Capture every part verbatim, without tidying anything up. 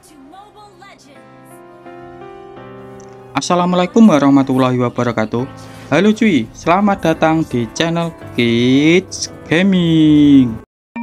Assalamualaikum warahmatullahi wabarakatuh. Halo cuy, selamat datang di channel Kids Gaming.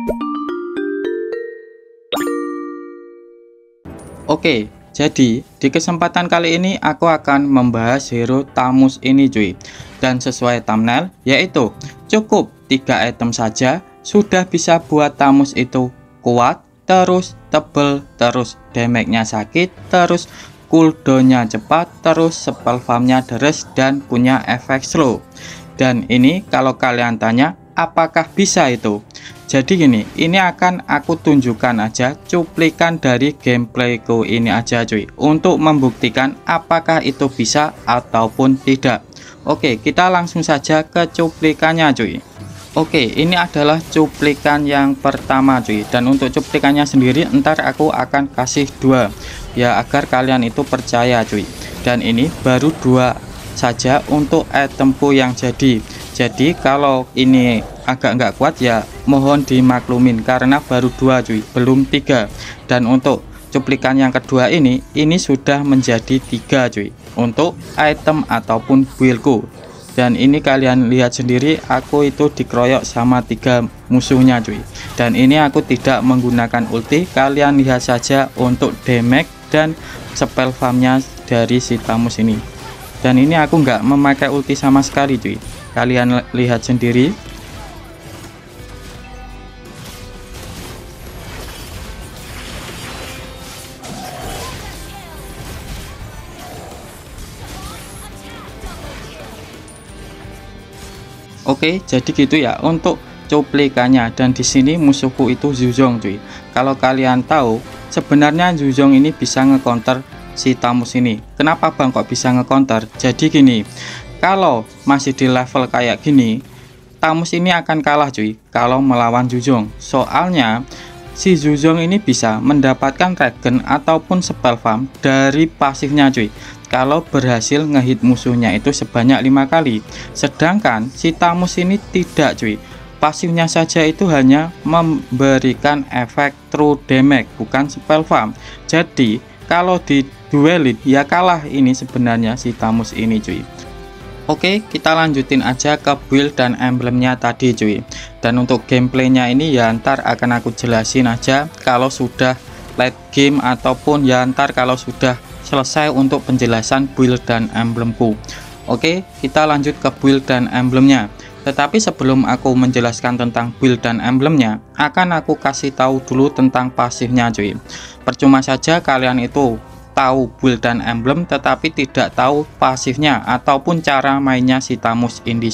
Oke, jadi di kesempatan kali ini aku akan membahas hero Thamus ini cuy. Dan sesuai thumbnail, yaitu cukup tiga item saja sudah bisa buat Thamus itu kuat, terus tebel, terus damage-nya sakit, terus cooldownnya cepat, terus spell farmnya deres dan punya efek slow. Dan ini kalau kalian tanya apakah bisa itu, jadi gini, ini akan aku tunjukkan aja cuplikan dari gameplayku ini aja cuy, untuk membuktikan apakah itu bisa ataupun tidak. Oke, kita langsung saja ke cuplikannya cuy. Oke, ini adalah cuplikan yang pertama cuy, dan untuk cuplikannya sendiri ntar aku akan kasih dua ya, agar kalian itu percaya cuy. Dan ini baru dua saja untuk itemku yang jadi. Jadi kalau ini agak nggak kuat ya mohon dimaklumin, karena baru dua cuy, belum tiga. Dan untuk cuplikan yang kedua ini, ini sudah menjadi tiga cuy, untuk item ataupun buildku. Dan ini kalian lihat sendiri, aku itu dikeroyok sama tiga musuhnya cuy. Dan ini aku tidak menggunakan ulti, kalian lihat saja untuk damage dan spell farmnya dari si Thamus ini. Dan ini aku nggak memakai ulti sama sekali cuy, kalian lihat sendiri. Oke, jadi gitu ya untuk cuplikannya. Dan di sini musuhku itu Zhuzong cuy. Kalau kalian tahu, sebenarnya Zhuzong ini bisa ngecounter si Thamus ini. Kenapa bang kok bisa ngecounter? Jadi gini, kalau masih di level kayak gini, Thamus ini akan kalah cuy kalau melawan Zhuzong. Soalnya si Zhuzong ini bisa mendapatkan regen ataupun spell farm dari pasifnya cuy, kalau berhasil ngehit musuhnya itu sebanyak lima kali. Sedangkan si Thamus ini tidak cuy, pasifnya saja itu hanya memberikan efek true damage, bukan spell farm. Jadi kalau di duelin ya kalah ini sebenarnya si Thamus ini cuy. Oke, kita lanjutin aja ke build dan emblemnya tadi cuy. Dan untuk gameplaynya ini ya ntar akan aku jelasin aja kalau sudah late game, ataupun ya ntar kalau sudah selesai untuk penjelasan build dan emblemku. Oke, kita lanjut ke build dan emblemnya. Tetapi sebelum aku menjelaskan tentang build dan emblemnya, akan aku kasih tahu dulu tentang pasifnya cuy. Percuma saja kalian itu tahu build dan emblem tetapi tidak tahu pasifnya ataupun cara mainnya si Thamus ini,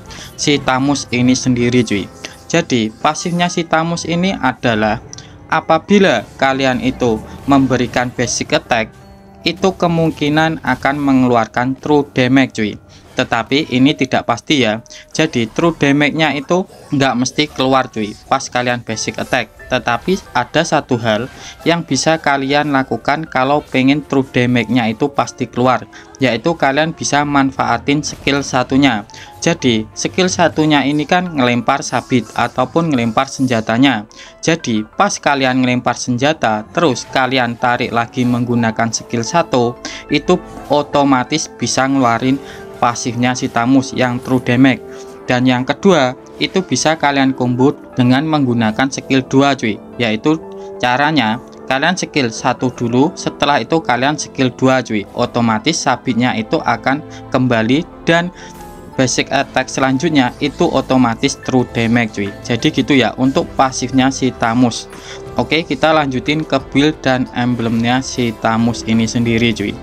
si Thamus ini sendiri cuy. Jadi pasifnya si Thamus ini adalah apabila kalian itu memberikan basic attack, itu kemungkinan akan mengeluarkan true damage cuy. Tetapi ini tidak pasti ya. Jadi true damage-nya itu nggak mesti keluar cuy pas kalian basic attack. Tetapi ada satu hal yang bisa kalian lakukan kalau pengen true damage-nya itu pasti keluar, yaitu kalian bisa manfaatin skill satunya. Jadi skill satunya ini kan ngelempar sabit ataupun ngelempar senjatanya. Jadi pas kalian ngelempar senjata terus kalian tarik lagi menggunakan skill satu, itu otomatis bisa ngeluarin pasifnya si Thamus yang true damage. Dan yang kedua itu bisa kalian combo dengan menggunakan skill dua cuy, yaitu caranya kalian skill satu dulu, setelah itu kalian skill dua cuy, otomatis sabitnya itu akan kembali dan basic attack selanjutnya itu otomatis true damage cuy. Jadi gitu ya untuk pasifnya si Thamus. Oke, kita lanjutin ke build dan emblemnya si Thamus ini sendiri cuy.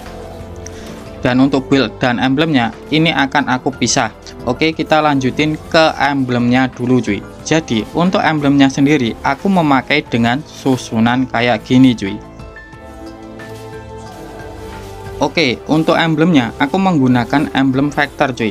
Dan untuk build dan emblemnya ini akan aku pisah. Oke, kita lanjutin ke emblemnya dulu cuy. Jadi untuk emblemnya sendiri aku memakai dengan susunan kayak gini cuy. Oke, untuk emblemnya aku menggunakan emblem vector cuy.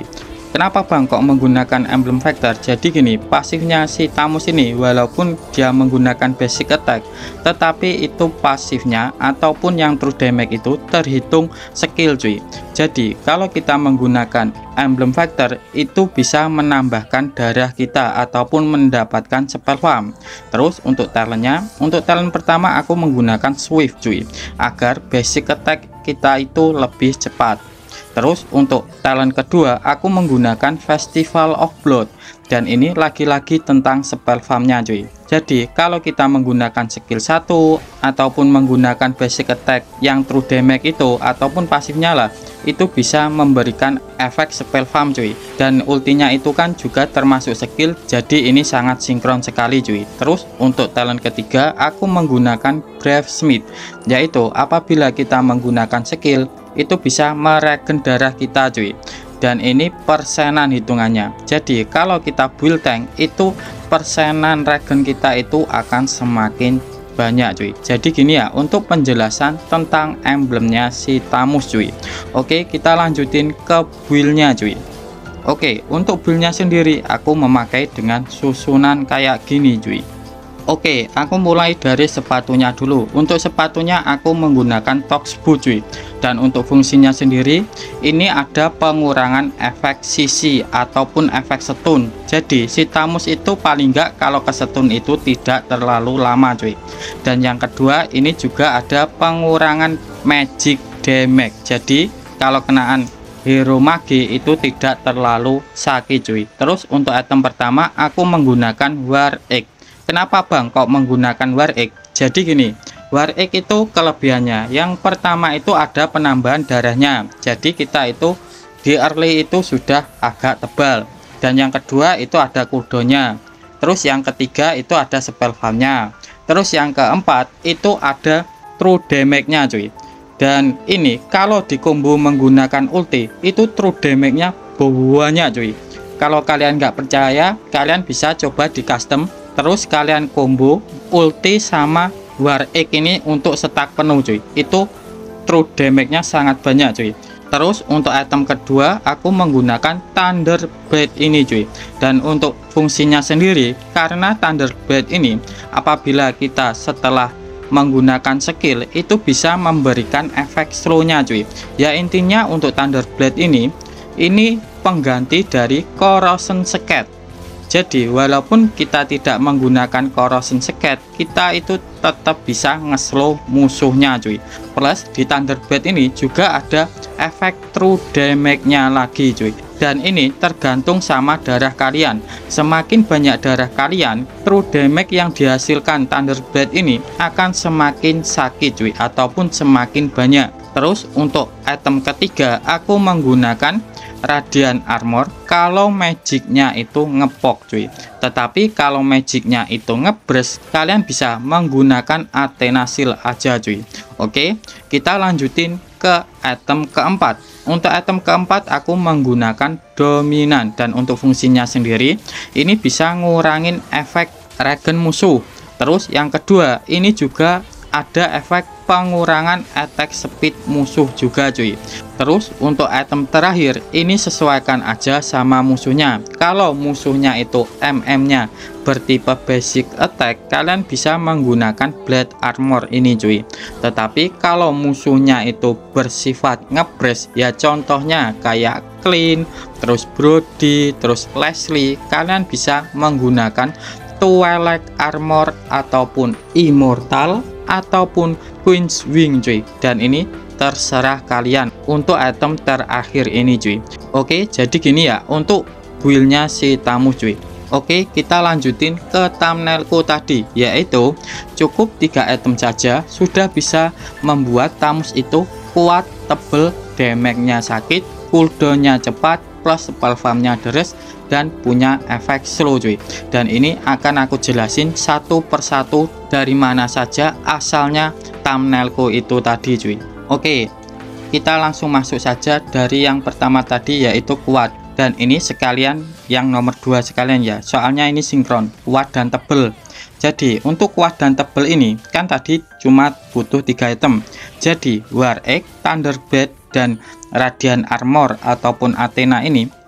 Kenapa bang kok menggunakan emblem vector? Jadi gini, pasifnya si Thamus ini walaupun dia menggunakan basic attack, tetapi itu pasifnya ataupun yang true damage itu terhitung skill cuy. Jadi kalau kita menggunakan emblem vector itu bisa menambahkan darah kita ataupun mendapatkan spell farm. Terus untuk talentnya, untuk talent pertama aku menggunakan swift cuy, agar basic attack kita itu lebih cepat. Terus untuk talent kedua aku menggunakan Festival of Blood, dan ini lagi-lagi tentang spell farmnya cuy. Jadi kalau kita menggunakan skill satu ataupun menggunakan basic attack yang true damage itu ataupun pasifnya lah, itu bisa memberikan efek spell farm cuy. Dan ultinya itu kan juga termasuk skill, jadi ini sangat sinkron sekali cuy. Terus untuk talent ketiga aku menggunakan Brave Smith, yaitu apabila kita menggunakan skill itu bisa meregen darah kita cuy, dan ini persenan hitungannya. Jadi kalau kita build tank itu persenan regen kita itu akan semakin banyak cuy. Jadi gini ya untuk penjelasan tentang emblemnya si Thamus cuy. Oke, kita lanjutin ke buildnya cuy. Oke, untuk buildnya sendiri aku memakai dengan susunan kayak gini cuy. Oke, aku mulai dari sepatunya dulu. Untuk sepatunya aku menggunakan Tox Boot cuy. Dan untuk fungsinya sendiri, ini ada pengurangan efek sisi ataupun efek stun. Jadi si Thamus itu paling enggak kalau ke stun itu tidak terlalu lama cuy. Dan yang kedua, ini juga ada pengurangan magic damage. Jadi kalau kenaan hero mage itu tidak terlalu sakit cuy. Terus untuk item pertama aku menggunakan War Egg. Kenapa bang kok menggunakan War Egg? Jadi gini, War Egg itu kelebihannya yang pertama itu ada penambahan darahnya, jadi kita itu di early itu sudah agak tebal. Dan yang kedua itu ada cooldownnya. Terus yang ketiga itu ada spell farmnya. Terus yang keempat itu ada true damage nya cuy. Dan ini kalau di combo menggunakan ulti itu true damage nya banyak cuy. Kalau kalian nggak percaya, kalian bisa coba di custom. Terus kalian combo ulti sama War Egg ini untuk stack penuh cuy, itu true damage nya sangat banyak cuy. Terus untuk item kedua aku menggunakan Thunder Blade ini cuy. Dan untuk fungsinya sendiri, karena Thunder Blade ini apabila kita setelah menggunakan skill itu bisa memberikan efek slow nya cuy. Ya intinya untuk Thunder Blade ini ini pengganti dari Corrosion Skate. Jadi walaupun kita tidak menggunakan Corrosion Skate, kita itu tetap bisa ngeslow musuhnya cuy. Plus di Thunder Blade ini juga ada efek true damage nya lagi cuy. Dan ini tergantung sama darah kalian. Semakin banyak darah kalian, true damage yang dihasilkan Thunder Blade ini akan semakin sakit cuy, ataupun semakin banyak. Terus untuk item ketiga aku menggunakan Radiant Armor kalau magicnya itu ngepok cuy. Tetapi kalau magicnya itu ngebres, kalian bisa menggunakan Athena Shield aja cuy. Oke, kita lanjutin ke item keempat. Untuk item keempat aku menggunakan Dominan, dan untuk fungsinya sendiri ini bisa ngurangin efek regen musuh. Terus yang kedua ini juga ada efek pengurangan attack speed musuh juga cuy. Terus untuk item terakhir ini sesuaikan aja sama musuhnya. Kalau musuhnya itu M M nya bertipe basic attack, kalian bisa menggunakan Blade Armor ini cuy. Tetapi kalau musuhnya itu bersifat ngebres, ya contohnya kayak Clean, terus Brody, terus Leslie, kalian bisa menggunakan Twilight Armor ataupun Immortal ataupun Queen's Wing cuy. Dan ini terserah kalian untuk item terakhir ini cuy. Oke, jadi gini ya untuk buildnya si Thamus cuy. Oke, kita lanjutin ke thumbnailku tadi, yaitu cukup tiga item saja sudah bisa membuat Thamus itu kuat, tebel, damage-nya sakit, cooldown-nya cepat, plus spell farm-nya deres, dan punya efek slow cuy. Dan ini akan aku jelasin satu persatu dari mana saja asalnya thumbnailku itu tadi cuy. Oke, kita langsung masuk saja dari yang pertama tadi, yaitu kuat. Dan ini sekalian yang nomor dua sekalian ya, soalnya ini sinkron, kuat dan tebel. Jadi untuk kuat dan tebel ini kan tadi cuma butuh tiga item. Jadi War Egg, Thunder Blade, dan Radiant Armor ataupun Athena ini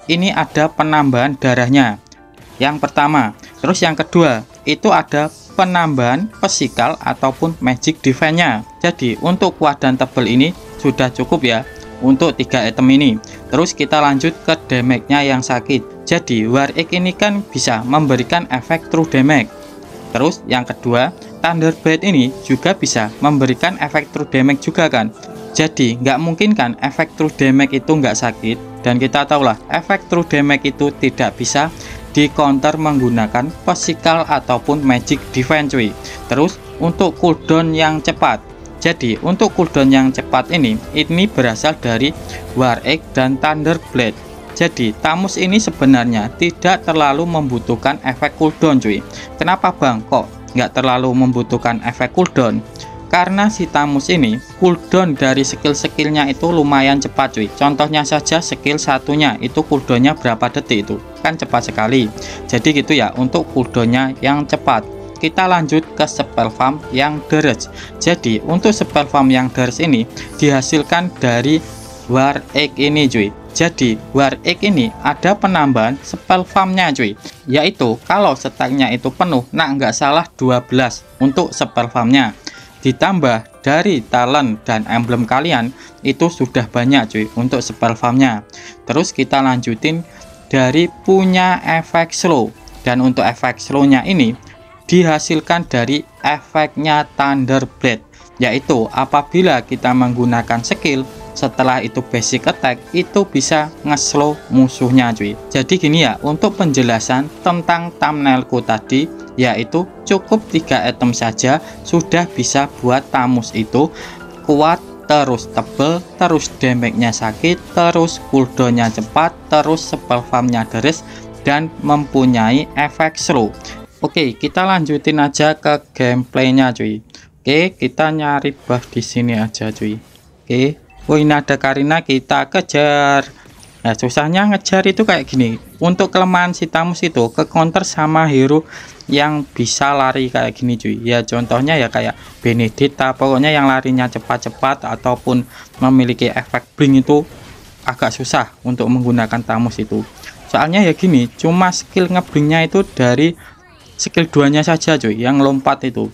ini ada penambahan darahnya yang pertama. Terus yang kedua itu ada penambahan physical ataupun magic defense-nya. Jadi untuk kuat dan tebal ini sudah cukup ya untuk tiga item ini. Terus kita lanjut ke damage-nya yang sakit. Jadi War Egg ini kan bisa memberikan efek true damage. Terus yang kedua, Thunderblade ini juga bisa memberikan efek true damage juga kan. Jadi nggak mungkin kan efek true damage itu nggak sakit. Dan kita tahulah efek true damage itu tidak bisa di counter menggunakan physical ataupun magic defense cuy. Terus untuk cooldown yang cepat. Jadi untuk cooldown yang cepat ini ini berasal dari War Egg dan Thunderblade. Jadi Thamus ini sebenarnya tidak terlalu membutuhkan efek cooldown cuy. Kenapa bang kok nggak terlalu membutuhkan efek cooldown? Karena si Thamus ini cooldown dari skill-skillnya itu lumayan cepat cuy. Contohnya saja skill satunya itu cooldownnya berapa detik, itu kan cepat sekali. Jadi gitu ya untuk cooldownnya yang cepat. Kita lanjut ke spell farm yang deres. Jadi untuk spell farm yang deres ini dihasilkan dari War Egg ini cuy. Jadi War Egg ini ada penambahan spell farmnya cuy, yaitu kalau stacknya itu penuh, nah nggak salah dua belas untuk spell farmnya, ditambah dari talent dan emblem kalian itu sudah banyak cuy untuk spell farmnya. Terus kita lanjutin dari punya efek slow, dan untuk efek slownya ini dihasilkan dari efeknya Thunderblade, yaitu apabila kita menggunakan skill setelah itu basic attack itu bisa nge-slow musuhnya cuy. Jadi gini ya untuk penjelasan tentang thumbnailku tadi, yaitu cukup tiga item saja sudah bisa buat Thamus itu kuat, terus tebel, terus damage-nya sakit, terus cooldown-nya cepat, terus spell farm-nya deres, dan mempunyai efek slow. Oke, kita lanjutin aja ke gameplaynya cuy. Oke, kita nyari buff di sini aja cuy. Oke. Oh ini ada Karina, kita kejar. Nah susahnya ngejar itu kayak gini. Untuk kelemahan si Thamus itu ke counter sama hero yang bisa lari kayak gini cuy. Ya contohnya ya kayak Benedetta, pokoknya yang larinya cepat-cepat ataupun memiliki efek blink itu agak susah untuk menggunakan Thamus itu. Soalnya ya gini, cuma skill ngeblinknya itu dari skill duanya saja cuy, yang lompat itu.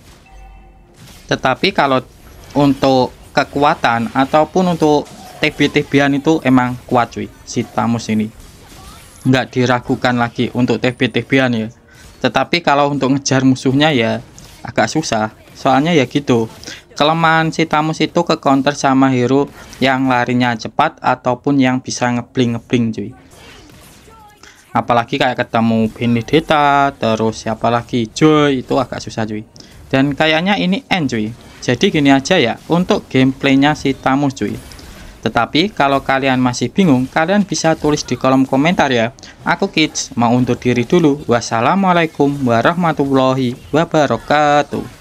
Tetapi kalau untuk kekuatan ataupun untuk T B-T B-an itu emang kuat cuy si Thamus ini, nggak diragukan lagi untuk T B-T B-an ya. Tetapi kalau untuk ngejar musuhnya ya agak susah, soalnya ya gitu kelemahan si Thamus itu ke counter sama hero yang larinya cepat ataupun yang bisa ngeblink-ngeblink cuy. Apalagi kayak ketemu Benedetta, terus siapa lagi, Joy, itu agak susah cuy. Dan kayaknya ini end cuy. Jadi gini aja ya untuk gameplaynya si Thamus cuy. Tetapi kalau kalian masih bingung, kalian bisa tulis di kolom komentar ya. Aku Kids mau undur diri dulu. Wassalamualaikum warahmatullahi wabarakatuh.